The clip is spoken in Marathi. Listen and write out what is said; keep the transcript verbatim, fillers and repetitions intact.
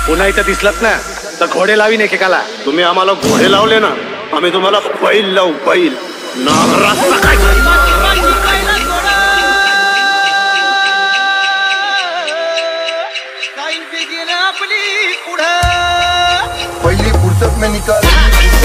पुन्हा इथं दिसलात ना तर घोडे लावीन एकेकाला. तुम्ही आम्हाला घोडे लावले ना, आम्ही तुम्हाला बैल लावू, बैल. नागराज पहिली फुर्सत में निकाल